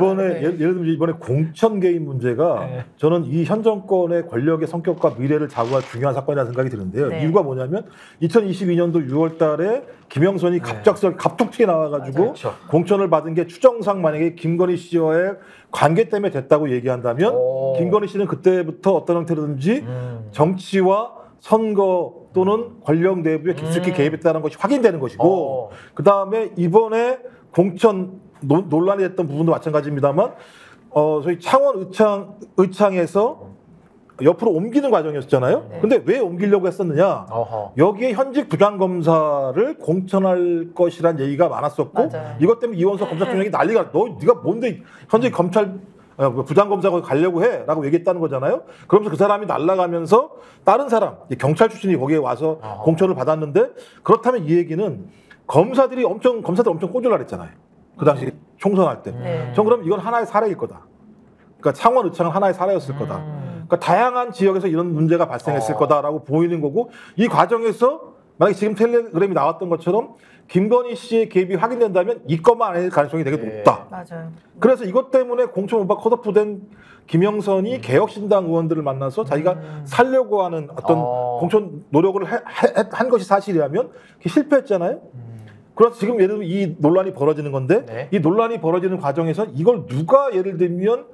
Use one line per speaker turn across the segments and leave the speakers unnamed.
이번에 예를 들면 이번에 공천 개입 문제가 저는 이 현 정권의 권력의 성격과 미래를 좌우할 중요한 사건이라는 생각이 드는데요. 이유가 뭐냐면 2022년도 6월달에 김영선이 갑툭튀게 나와가지고 그렇죠. 공천을 받은 게 추정상 만약에 김건희 씨와의 관계 때문에 됐다고 얘기한다면 김건희 씨는 그때부터 어떤 형태로든지 정치와 선거 또는 권력 내부에 깊숙이 개입했다는 것이 확인되는 것이고 그 다음에 이번에 공천 논란이 됐던 부분도 마찬가지입니다만 저희 창원 의창에서 옆으로 옮기는 과정이었잖아요. 근데 왜 옮기려고 했었느냐? 여기에 현직 부장검사를 공천할 것이란 얘기가 많았었고 이것 때문에 이원석 검사총장이 난리가 네가 뭔데 현직 검찰 부장검사가 가려고 해 라고 얘기했다는 거잖아요. 그러면서 그 사람이 날아가면서 다른 사람 경찰 출신이 거기에 와서 공천을 받았는데 그렇다면 이 얘기는 검사들이 엄청 꼬질라 그랬잖아요. 그 당시 총선할 때. 전 그럼 이건 하나의 사례일 거다. 그러니까 창원 의창은 하나의 사례였을 거다. 그러니까 다양한 지역에서 이런 문제가 발생했을 거다라고 보이는 거고 이 과정에서 만약에 지금 텔레그램이 나왔던 것처럼 김건희 씨의 개입이 확인된다면 이것만 아닐 가능성이 되게 높다.
맞아요.
그래서 이것 때문에 공천 못 받고 컷오프된 김영선이 개혁신당 의원들을 만나서 자기가 살려고 하는 어떤 공천 노력을 한 것이 사실이라면 그게 실패했잖아요. 그래서 지금 예를 들면 이 논란이 벌어지는 건데 이 논란이 벌어지는 과정에서 이걸 누가 예를 들면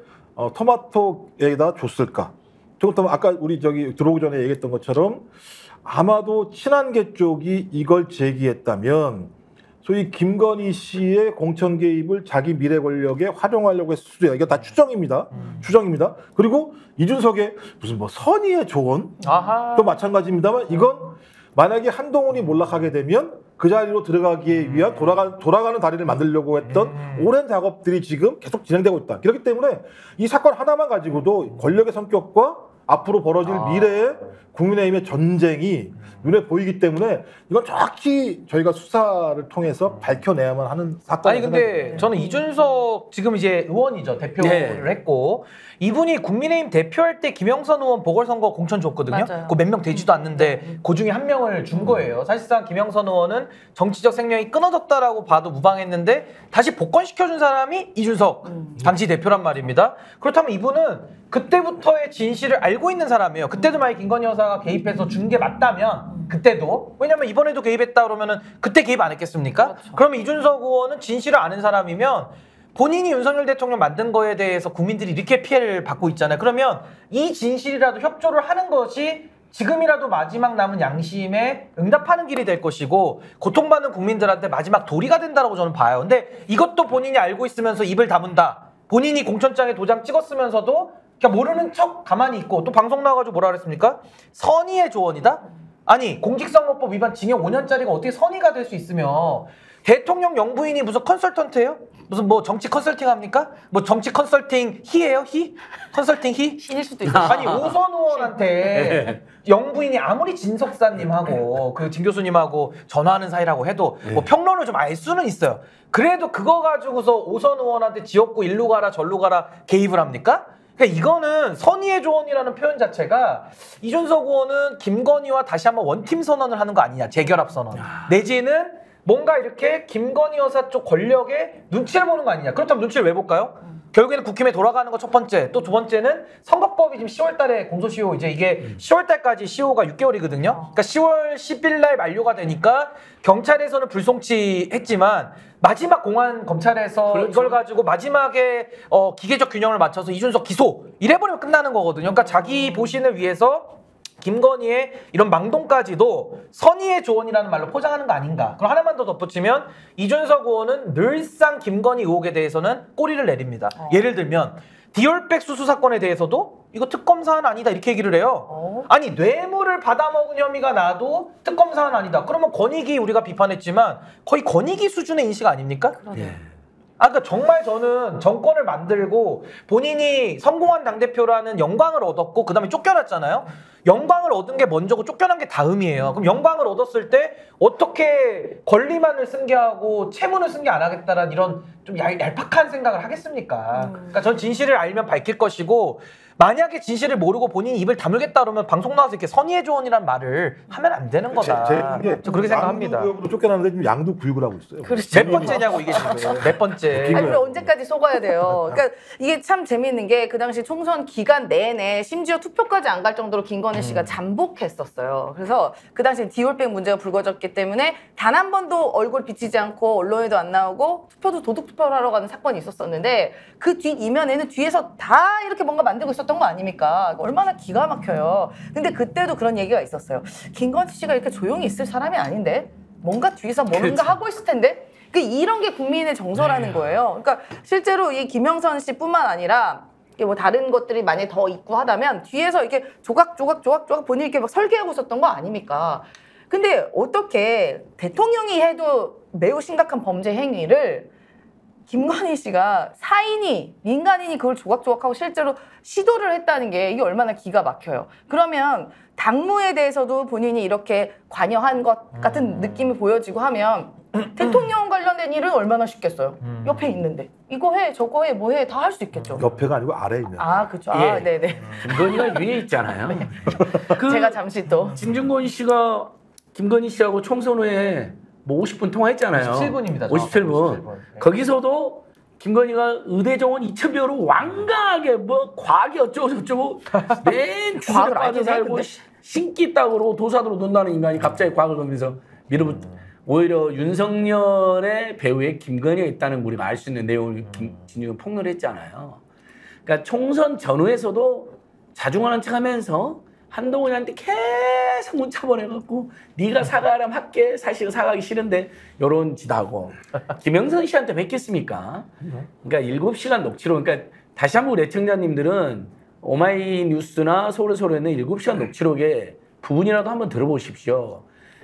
토마토에다 줬을까? 조금 아까 우리 들어오기 전에 얘기했던 것처럼 아마도 친한계 쪽이 이걸 제기했다면 소위 김건희 씨의 공천 개입을 자기 미래 권력에 활용하려고 했을 수도 있다. 이거 다 추정입니다. 추정입니다. 그리고 이준석의 무슨 선의의 조언도 마찬가지입니다만 이건 만약에 한동훈이 몰락하게 되면 그 자리로 들어가기 위한 돌아가는 다리를 만들려고 했던 오랜 작업들이 지금 계속 진행되고 있다. 그렇기 때문에 이 사건 하나만 가지고도 권력의 성격과 앞으로 벌어질 미래의 국민의힘의 전쟁이 눈에 보이기 때문에 이건 정확히 저희가 수사를 통해서 밝혀내야만 하는 사건이에요.
아니 근데 저는 이준석 지금 이제 의원이죠. 대표를 했고 이분이 국민의힘 대표할 때 김영선 의원 보궐선거 공천 줬거든요. 그 몇 명 되지도 않는데 그 중에 한 명을 준 거예요. 사실상 김영선 의원은 정치적 생명이 끊어졌다라고 봐도 무방했는데 다시 복권시켜준 사람이 이준석 당시 대표란 말입니다. 그렇다면 이분은 그때부터의 진실을 알고 있는 사람이에요. 그때도 만약 김건희 여사가 개입해서 준 게 맞다면 그때도 왜냐면 이번에도 개입했다 그러면은 그때 개입 안 했겠습니까? 그렇죠. 그러면 이준석 의원은 진실을 아는 사람이면 본인이 윤석열 대통령 만든 거에 대해서 국민들이 이렇게 피해를 받고 있잖아요. 그러면 이 진실이라도 협조를 하는 것이 지금이라도 마지막 남은 양심에 응답하는 길이 될 것이고 고통받는 국민들한테 마지막 도리가 된다고 저는 봐요. 근데 이것도 본인이 알고 있으면서 입을 다문다. 본인이 공천장에 도장 찍었으면서도 그냥 모르는 척 가만히 있고 또 방송 나와가지고 뭐라 그랬습니까? 선의의 조언이다? 아니 공직선거법 위반 징역 5년짜리가 어떻게 선의가 될 수 있으며 대통령 영부인이 무슨 컨설턴트예요? 무슨 뭐 정치 컨설팅 합니까? 뭐 정치 컨설팅 희예요? 희? 컨설팅 희?
신일 수도 있어요.
아니 오선 의원한테 영부인이 아무리 진석사님하고 그 진 교수님하고 전화하는 사이라고 해도 뭐 평론을 좀 알 수는 있어요. 그래도 그거 가지고서 오선 의원한테 지역구 일로 가라 절로 가라 개입을 합니까? 그러니까 이거는 선의의 조언이라는 표현 자체가 이준석 의원은 김건희와 다시 한번 원팀 선언을 하는 거 아니냐. 재결합 선언. 내지는 뭔가 이렇게 김건희 여사 쪽 권력에 눈치를 보는 거 아니냐. 그렇다면 눈치를 왜 볼까요? 결국에는 국힘에 돌아가는 거 첫 번째. 또 두 번째는 선거법이 지금 10월 달에 공소시효 이제 이게 10월 달까지 시효가 6개월이거든요. 그러니까 10월 10일 날 만료가 되니까 경찰에서는 불송치했지만 마지막 공안 검찰에서 그렇죠. 이걸 가지고 마지막에 기계적 균형을 맞춰서 이준석 기소 이래버리면 끝나는 거거든요. 그러니까 자기 보신을 위해서 김건희의 이런 망동까지도 선의의 조언이라는 말로 포장하는 거 아닌가. 그럼 하나만 더 덧붙이면 이준석 의원은 늘상 김건희 의혹에 대해서는 꼬리를 내립니다. 예를 들면 디올백 수수 사건에 대해서도 이거 특검 사안 아니다 이렇게 얘기를 해요. 아니 뇌물을 받아먹은 혐의가 나도 특검 사안 아니다. 그러면 권익위 우리가 비판했지만 거의 권익위 수준의 인식 아닙니까? 그러니까 정말 저는 정권을 만들고 본인이 성공한 당대표라는 영광을 얻었고 그 다음에 쫓겨났잖아요. 영광을 얻은 게 먼저고 쫓겨난 게 다음이에요. 그럼 영광을 얻었을 때 어떻게 권리만을 승계하고 채무는 승계 안 하겠다라는 이런 좀 얄팍한 생각을 하겠습니까? 그러니까 전 진실을 알면 밝힐 것이고 만약에 진실을 모르고 본인이 입을 다물겠다 그러면 방송 나와서 이렇게 선의의 조언이란 말을 하면 안 되는 거다. 저 그렇게 생각합니다.
양두구역으로 쫓겨나는데 지금 양두구역을 하고 있어요.
그렇죠.
몇 번째냐고 이게 지금 몇 번째.
아니, 그럼 언제까지 속아야 돼요? 그러니까 이게 참 재미있는 게 그 당시 총선 기간 내내 심지어 투표까지 안 갈 정도로 김건희 씨가 잠복했었어요. 그래서 그 당시 디올백 문제가 불거졌기 때문에 단 한 번도 얼굴 비치지 않고 언론에도 안 나오고 투표도 도둑 투표를 하러 가는 사건이 있었었는데 그 뒷 이면에는 뒤에서 다 이렇게 뭔가 만들고 있었던 거 아닙니까? 얼마나 기가 막혀요. 근데 그때도 그런 얘기가 있었어요. 김건희 씨가 이렇게 조용히 있을 사람이 아닌데 뭔가 뒤에서 뭔가
그렇죠.
하고 있을 텐데 이런 게 국민의 정서라는 거예요. 그러니까 실제로 이 김영선 씨뿐만 아니라 이게 뭐 다른 것들이 만약에 더 있고 하다면 뒤에서 이렇게 조각 본인이 이렇게 막 설계하고 있었던 거 아닙니까? 근데 어떻게 대통령이 해도 매우 심각한 범죄 행위를 김건희 씨가 사인이 민간인이 그걸 조각조각하고 실제로 시도를 했다는 게 이게 얼마나 기가 막혀요. 그러면 당무에 대해서도 본인이 이렇게 관여한 것 같은 느낌이 보여지고 하면 대통령 관련된 일은 얼마나 쉽겠어요. 옆에 있는데 이거 해 저거 해 뭐 해 다 할 수 있겠죠.
옆에가 아니고 아래에 있는.
아 그렇죠.
예.
아 네네.
김건희가 위에 있잖아요. 그
제가 잠시 또
진중권 씨가 김건희 씨하고 총선 후에 뭐 50분 통화했잖아요.
57분입니다.
57분. 거기서도 김건희가 의대 정원 2,000배로 완강하게 뭐 과학이 어쩌고 저쩌고 맨 주사를 빠져 살고 신기 땅으로 도sad으로 논다는 인간이 갑자기 과학을 건드려서 밀어붙. 오히려 윤석열의 배후에 김건희가 있다는 우리가 알 수 있는 내용을 진중권 폭로를 했잖아요. 그러니까 총선 전후에서도 자중하는 척하면서 한동훈한테 계속 문자 보내갖고 네가 사과하라면 할게 사실은 사과하기 싫은데 이런 짓 하고 김영선 씨한테 뵙겠습니까? 그러니까 7시간 녹취록 그러니까 다시 한번 우리 애청자님들은 오마이뉴스나 서울에서는 7시간 녹취록의 부분이라도 한번 들어보십시오.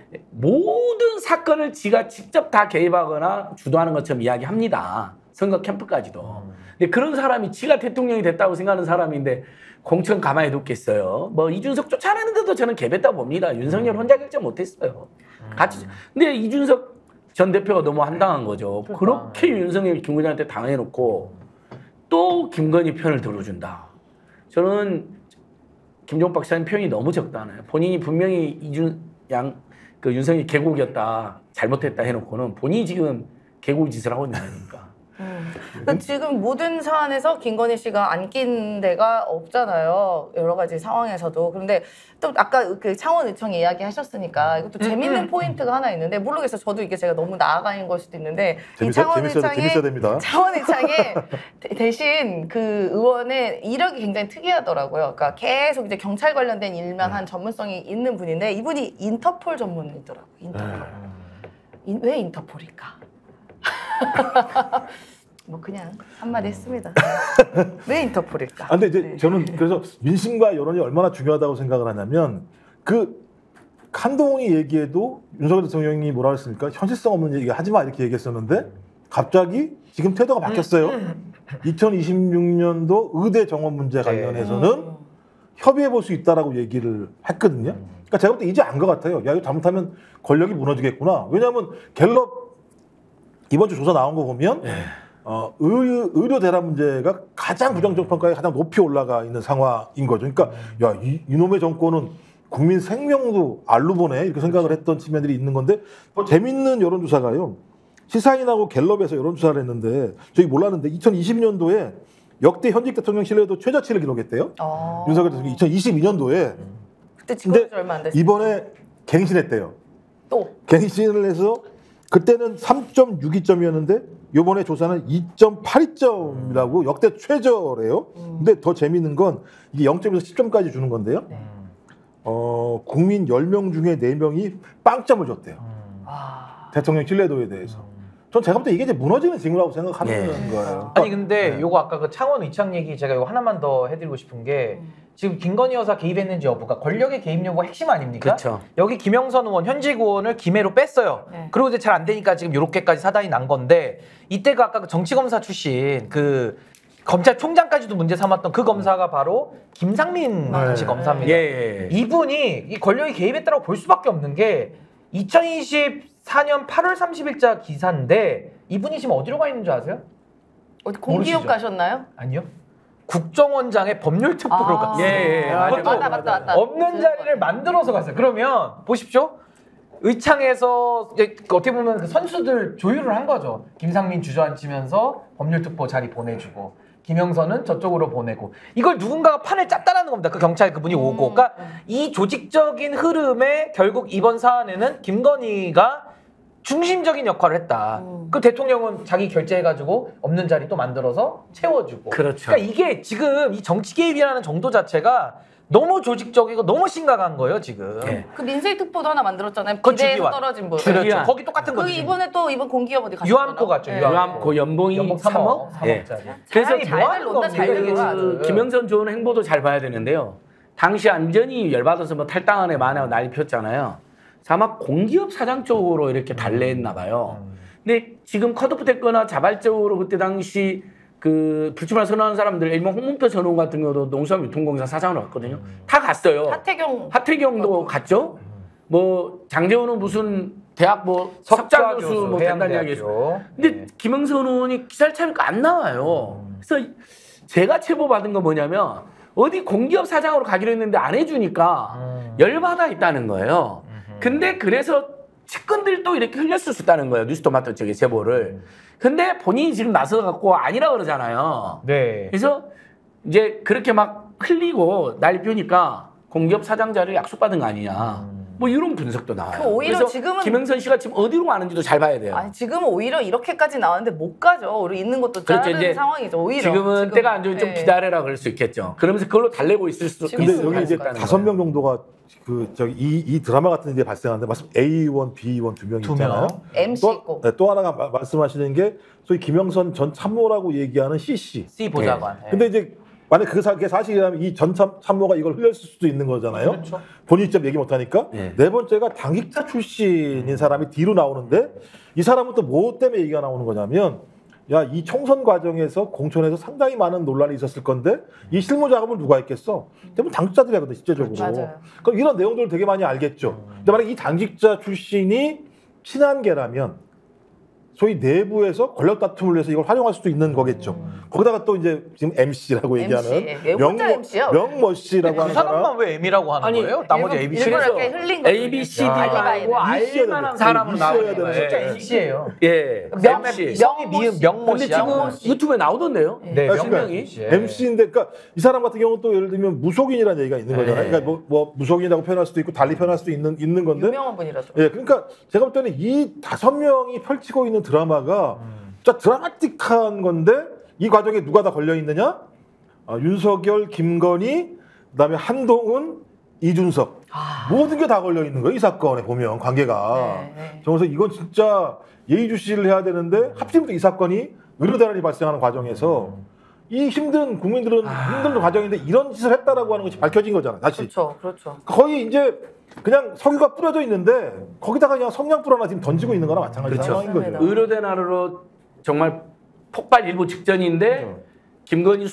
모든 사건을 지가 직접 다 개입하거나 주도하는 것처럼 이야기합니다. 선거 캠프까지도. 근데 그런 사람이 지가 대통령이 됐다고 생각하는 사람인데 공천 가만히 뒀겠어요. 뭐 이준석 쫓아내는데도 저는 개뱉다 봅니다. 윤석열 혼자 결정 못했어요. 같이. 근데 이준석 전 대표가 너무 한당한 거죠. 그렇게 윤석열 김건희한테 당해놓고 또 김건희 편을 들어준다. 저는 김종 박사님 표현이 너무 적다네요. 본인이 분명히 윤석열이 개국이었다, 잘못했다 해놓고는 본인이 지금 개국 짓을 하고 있는 거니까.
그러니까 지금 모든 사안에서 김건희 씨가 안 낀 데가 없잖아요. 여러 가지 상황에서도. 그런데 또 아까 그 창원의청 이야기 하셨으니까 이것도 재밌는 포인트가 하나 있는데 모르겠어요. 저도 이게 제가 너무 나아가는 걸 수도 있는데 이
재밌어야 됩니다.
창원의청에 대신 그 의원의 이력이 굉장히 특이하더라고요. 그러니까 계속 이제 경찰 관련된 일만 한 전문성이 있는 분인데 이분이 인터폴 전문이더라고요. 인터폴. 왜 인터폴일까? 뭐 그냥 한마디 했습니다. 왜 인터폴일까?
근데 이제 저는 그래서 민심과 여론이 얼마나 중요하다고 생각을 하냐면 그 한동훈이 얘기해도 윤석열 대통령이 뭐라 했습니까? 현실성 없는 얘기 하지 마 이렇게 얘기했었는데 갑자기 지금 태도가 바뀌었어요. 2026년도 의대 정원 문제 관련해서는 협의해 볼 수 있다라고 얘기를 했거든요. 그러니까 제가 볼 때 이제 안 것 같아요. 야 이거 잘못하면 권력이 무너지겠구나. 왜냐하면 갤럽 이번 주 조사 나온 거 보면 의료 대란 문제가 가장 부정적 평가에 가장 높이 올라가 있는 상황인 거죠. 그러니까 야 이놈의 정권은 국민 생명도 알로 보네 이렇게 생각을 했던 측면들이 있는 건데 재밌는 여론조사가요. 시사인하고 갤럽에서 여론조사를 했는데 저희 몰랐는데 2020년도에 역대 현직 대통령 신뢰도 최저치를 기록했대요. 윤석열 대통령이 2022년도에
그때 집권한 지 얼마 안 됐어요.
이번에 갱신했대요.
또
갱신을 해서 그때는 3.62점이었는데 이번에 조사는 2.82점이라고 역대 최저래요. 근데 더 재밌는 건 이게 0점에서 10점까지 주는 건데요. 국민 10명 중에 4명이 빵점을 줬대요. 대통령 신뢰도에 대해서. 전 제가 볼 때 이게 이제 무너지는 징후라고 생각하는 거예요.
아니 근데 요거 아까 그 창원 의창 얘기 제가 요거 하나만 더 해드리고 싶은 게 지금 김건희 여사 개입했는지 여부가 권력의 개입 여부가 핵심 아닙니까?
그쵸.
여기 김영선 의원 현직 의원을 김해로 뺐어요. 그리고 이제 잘 안 되니까 지금 요렇게까지 사단이 난 건데 이때가 아까 그 정치검사 출신 그 검찰총장까지도 문제 삼았던 그 검사가 바로 김상민 당시 검사입니다. 이분이 이 권력이 개입했다고 볼 수밖에 없는 게 2024년 8월 30일자 기사인데 이분이 지금 어디로 가 있는 줄 아세요?
어디 공기업
모르시죠?
가셨나요?
아니요. 국정원장의 법률 특보로 갔어요.
예,
맞다,
그것도
맞다.
없는 자리를 만들어서 갔어요. 그러면 보십시오. 의창에서 이제 어떻게 보면 그 선수들 조율을 한 거죠. 김상민 주저앉히면서 법률특보 자리 보내주고 김영선은 저쪽으로 보내고 이걸 누군가가 판을 짰다라는 겁니다. 그 경찰 그분이 오고. 그러니까 이 조직적인 흐름에 결국 이번 사안에는 김건희가 중심적인 역할을 했다. 그 대통령은 자기 결제해가지고 없는 자리 또 만들어서 채워주고.
그렇죠.
그러니까 이게 지금 이 정치 개입이라는 정도 자체가 너무 조직적이고 너무 심각한 거예요 지금.
네.
그 민세희 특보도 하나 만들었잖아요.
그거
비대에서
주기환.
떨어진 분.
그렇죠.
주기환.
거기 똑같은
그
거지.
이번에 이번 공기업 어디 갔어요?
유암코 갔죠.
유암코 연봉이
연봉
3억?
3억짜리.
그래서
잘들 논다, 잘 들어가.
그 김영선 좋은 행보도 잘 봐야 되는데요. 당시 완전히 열받아서 뭐 탈당안에 만회하고 난리 폈잖아요. 아마 공기업 사장 쪽으로 이렇게 달래했나 봐요. 근데 지금 컷오프 됐거나 자발적으로 그때 당시 그 불출마 선언한 사람들 일명 홍문표 전 의원 같은 경우도 농수산유통공사 사장으로 갔거든요. 다 갔어요. 하태경도 갔죠. 뭐 장재원은 무슨 대학 뭐 석좌 교수 뭐 된다는 이야기 했어. 근데 김영선 의원이 기사를 찾으니까 안 나와요. 그래서 제가 제보 받은 건 뭐냐면 어디 공기업 사장으로 가기로 했는데 안 해주니까 열받아 있다는 거예요. 근데 그래서 측근들도 이렇게 흘렸을 수 있다는 거예요. 뉴스토마토 쪽에 제보를. 근데 본인이 지금 나서갖고 아니라 그러잖아요.
네.
그래서 이제 그렇게 막 흘리고 난리 피우니까 공기업 사장 자리를 약속받은 거 아니냐. 뭐 이런 분석도 나와요.
그 오히려
그래서
지금은
김영선 씨가 지금 어디로 가는지도 잘 봐야 돼요.
아니 지금은 오히려 이렇게까지 나왔는데 못 가죠. 우리 있는 것도
그렇죠.
다른
이제
상황이죠. 오히려
지금은 때가 안 좋으니 좀
예.
기다려라 그럴 수 있겠죠. 그러면서 그걸로 달래고 있을 수
지금
근데
있을
여기 이제
거예요.
5명 정도가 그 저기 이 드라마 같은 데 발생하는데 말씀 A1, B1 두 명이
두
있잖아요.
명.
MC 있고.
또 하나가 말씀하시는 게 소위 김영선 전 참모라고 얘기하는 CC.
C 보좌관. 네.
근데 이제 만약 그게 사실이라면 이 전 참모가 이걸 흘렸을 수도 있는 거잖아요.
그렇죠.
본인이 직접 얘기 못하니까.
네.
네 번째가 당직자 출신인 사람이 뒤로 나오는데 이 사람은 또 뭐 때문에 얘기가 나오는 거냐면 야, 이 총선 과정에서 공천에서 상당히 많은 논란이 있었을 건데 이 실무 작업을 누가 했겠어? 대부분 당직자들이 하거든, 실제적으로.
맞아요.
그럼 이런 내용들을 되게 많이 알겠죠. 근데 만약 이 당직자 출신이 친한계라면 소위 내부에서 권력 다툼을 위해서 이걸 활용할 수도 있는 거겠죠. 거기다가 또 이제 지금 MC라고 얘기하는
왜 혼자 MC야?
명모 씨라고
그
하는 사람.
사람만 왜 M이라고 하는
아니,
거예요? 나머지
일본-
ABC.
일본
그래서
이렇게 흘린 거죠.
A, B, C, D 말고 알만한 사람으로
있어야
나오는
되는
거예요.
진짜 M씨예요.
예,
명-
MC.
성이 미음 명모
근데
씨야.
지금 유튜브에 나오던데요?
네,
그러니까
명명이.
MC인데, 그러니까 이 사람 같은 경우는 또 예를 들면 무속인이라는 얘기가 있는 거잖아요.
네.
그러니까 뭐 무속인이라고 표현할 수도 있고 달리 표현할 수도 있는 건데.
유명한 분이라서.
예, 그러니까 제가 볼 때는 이 5명이 펼치고 있는 드라마가 진짜 드라마틱한 건데 이 과정에 누가 다 걸려 있느냐? 윤석열, 김건희, 그다음에 한동훈, 이준석 모든 게 다 걸려 있는 거예요. 이 사건에 보면 관계가.
네.
그래서 이건 진짜 예의주시를 해야 되는데 하필이면 이 사건이 의료대란이 발생하는 과정에서 이 힘든 국민들은 힘든 과정인데 이런 짓을 했다라고 하는 것이 밝혀진 거잖아요. 다시
그렇죠, 그렇죠.
거의 이제 그냥 석유가 뿌려져 있는데 거기다가 그냥 성냥불 하나 지금 던지고 있는 거나 마찬가지
그렇죠.
상황인 거죠.
맞습니다.
의료대란으로 정말 폭발 일보 직전인데 김건희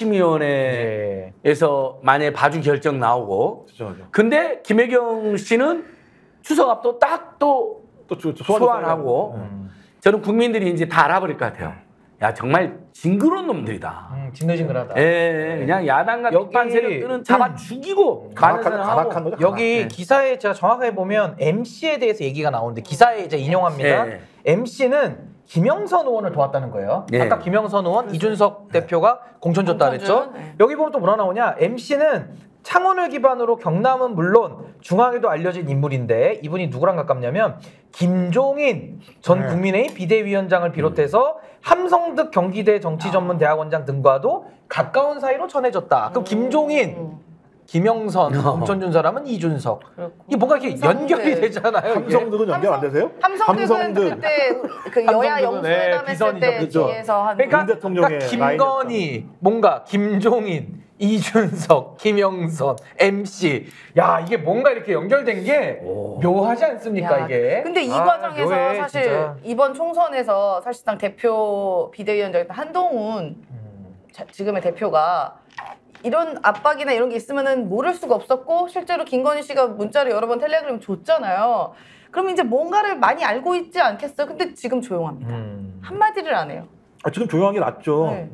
수사심의위원회에서 만약에 봐주 결정 나오고
그렇죠.
근데 김혜경 씨는 추석 앞도 딱 또 소환하고 저는 국민들이 이제 다 알아버릴 것 같아요. 야 정말 징그러운 놈들이다.
징글징글하다.
예, 그냥 야당과
여기-
비판 세력들은 잡아 죽이고 가는
간악한 거죠.
여기 기사에 제가 정확하게 보면 MC에 대해서 얘기가 나오는데 기사에 이제 인용합니다.
네.
MC는 김영선 의원을 도왔다는 거예요.
네.
아까 김영선 의원, 이준석 대표가 공천 줬다 그랬죠.
공천 준, 네.
여기 보면 또 뭐라 나오냐. MC는 창원을 기반으로 경남은 물론 중앙에도 알려진 인물인데 이분이 누구랑 가깝냐면 김종인 전 국민의힘 비대위원장을 비롯해서 함성득 경기대 정치전문대학원장 등과도 가까운 사이로 전해졌다. 그럼 김종인, 김영선, 공천 준 사람은 이준석. 이게 뭔가 이렇게 연결이 되잖아요. 이게.
함성득은 연결 안 되세요?
함성득은 그때 그 여야
함성득은, 네,
영수회담 했을 때
비선이죠.
뒤에서 한
그러니까,
문 대통령의
김건희, 뭔가 김종인, 이준석, 김영선, MC. 야 이게 뭔가 이렇게 연결된 게 묘하지 않습니까
야,
이게?
근데 이
아,
과정에서
묘해,
사실
진짜.
이번 총선에서 사실상 대표 비대위원장이었던 한동훈 지금의 대표가 이런 압박이나 이런 게 있으면은 모를 수가 없었고 실제로 김건희 씨가 문자를 여러 번 텔레그램 줬잖아요. 그럼 이제 뭔가를 많이 알고 있지 않겠어요? 근데 지금 조용합니다. 한마디를 안 해요.
지금 조용한 게 낫죠.
네.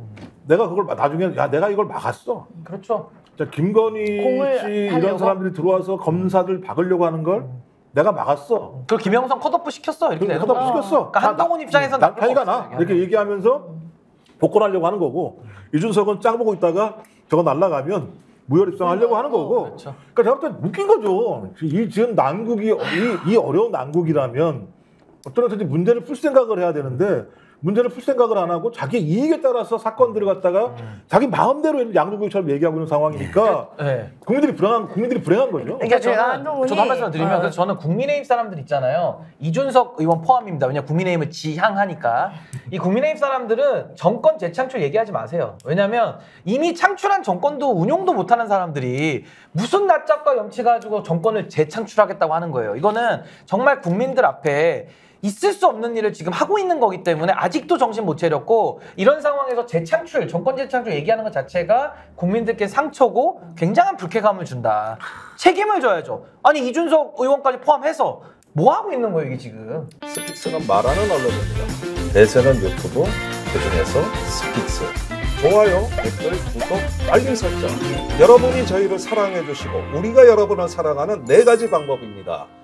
내가 그걸 나중에 야 내가 이걸 막았어.
그렇죠.
자, 김건희
공을
씨 이런
하려고?
사람들이 들어와서 검사들 박으려고 하는 걸 내가 막았어.
그 김영선 컷오프 시켰어. 이렇게 되는
컷오프
거야.
시켰어.
그러니까 한동훈 입장에서는
난 차이가 나. 이렇게 얘기하면서 복권하려고 하는 거고 이준석은 짱 보고 있다가 저거 날라가면 무혈 입성하려고 하는 거고.
그렇죠.
그러니까 제가 볼 때 웃긴 거죠. 이 지금 난국이 이 어려운 난국이라면 어떤 어떤 문제를 풀 생각을 해야 되는데 문제를 풀 생각을 안 하고 자기 이익에 따라서 사건들을 갖다가 자기 마음대로 양육국처럼 얘기하고 있는 상황이니까
네.
국민들이 불행한 거죠.
그러니까 제가 한동훈이
저도 한 말씀 드리면 그래서 저는 국민의힘 사람들 있잖아요. 이준석 의원 포함입니다. 왜냐 국민의힘을 지향하니까 이 국민의힘 사람들은 정권 재창출 얘기하지 마세요. 왜냐하면 이미 창출한 정권도 운용도 못하는 사람들이 무슨 낯짝과 염치 가지고 정권을 재창출하겠다고 하는 거예요. 이거는 정말 국민들 앞에 있을 수 없는 일을 지금 하고 있는 거기 때문에 아직도 정신 못 차렸고 이런 상황에서 재창출, 정권 재창출 얘기하는 것 자체가 국민들께 상처고 굉장한 불쾌감을 준다. 책임을 져야죠. 아니 이준석 의원까지 포함해서 뭐 하고 있는 거예요 이게 지금.
스픽스는 말하는 언론입니다. 대세는 유튜브, 그중에서 스픽스. 좋아요, 댓글, 구독, 알림 설정. 여러분이 저희를 사랑해 주시고 우리가 여러분을 사랑하는 4가지 방법입니다.